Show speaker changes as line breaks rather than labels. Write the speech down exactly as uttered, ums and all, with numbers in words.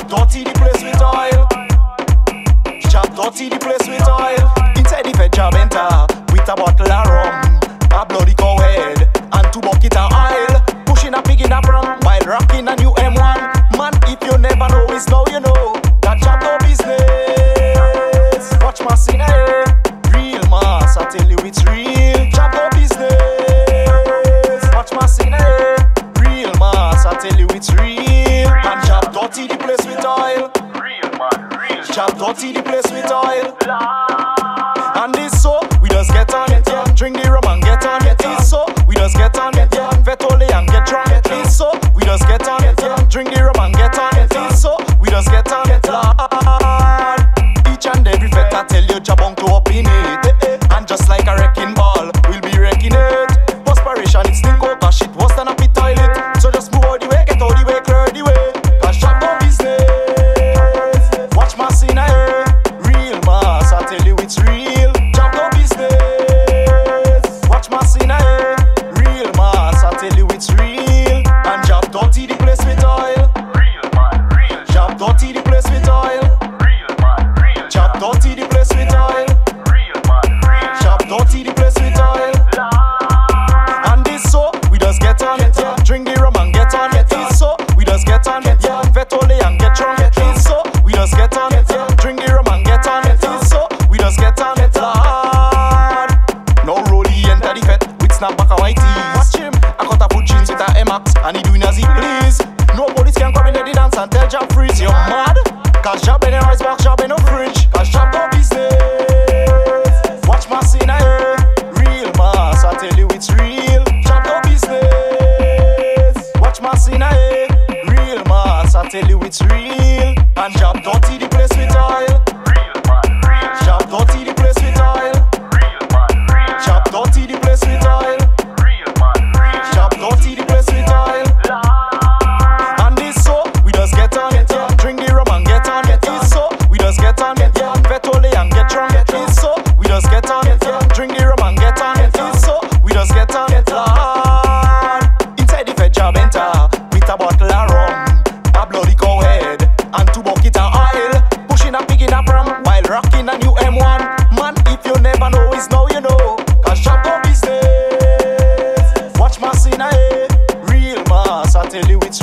dirty the place with oil. Job dirty the place with oil. Inside the fed job enter with a bottle of rum, a bloody cow head, and two bucket of oil. Pushing a pig in a pram while rocking a new M one. Man, if you never know, it's now you know. That job no business. Watch my scene, eh? Real mass, I tell you it's real. Job no business. Watch my scene, eh? Real mass, I tell you it's real. And job dirty the place with oil.
Real man, real.
Job dirty the place with oil. And this so, we just get on it, yeah. Drink the rum and get on it, this so, we just get on it, yeah. Vetole and get drunk, this so, we just get on it, yeah. Drink the rum and get on it, this so, we just get on it, Lord. Each and every fet I tell you, jabong to up in it. And just like a wrecking ball, we'll be wrecking it. Perspiration, it's stink over shit, worse than a pit toilet. So just move out the way, get out the way, clear the way. Cause job no business. Watch my scene, eh? Real mass, I tell you it's real. Job no business. Watch my scene, eh? Real mass, I tell you it's real. And job dirty the place with oil.
Real man, real.
Job dirty the place with oil.
Real man, real.
Job dirty the place with oil.
Real man, real.
Job dirty the place with oil. And this so, we just get on it, yeah. Drink the rum and get on it, this so, we just get on it, yeah. Vetole and get drunk, this so, we just get on it, yeah. Drink the rum and get on it, this so, we just get on it, Lord. Now Rolly enter the fet with snapback and white tees. Watch him, I got a foot jeans with a M-Max and he doing as he please. No police can come in the dance and tell job freeze, you mad? Cause job in the ice box, job in the fridge. Cause job no business. Watch my scene, eh? Real mass, I tell you it's real. Job no business. Watch my scene, eh? Real mass, I tell you it's real. And job dirty the place with oil.
Real man, real.
Job dirty the place with oil.
Real man, real.
Job dirty the place with oil.
Real man, real.
Job dirty the place with oil. And this so, we just get on it, yeah. Drink the rum and get on it, this so, we just get on it, yeah. Vetole and get drunk, this so, we just get on it, yeah. Drink the rum and get on it, this so, we just get on it, Lord. Inside the fed job enter with a bottle of rum, a bloody cow head, and two bucket of oil. Pushing a pig in a pram while rocking a new M one. Man, if you never know, it's now you know. Cause job no business. Watch my scene, eh? Real mass, I tell you it's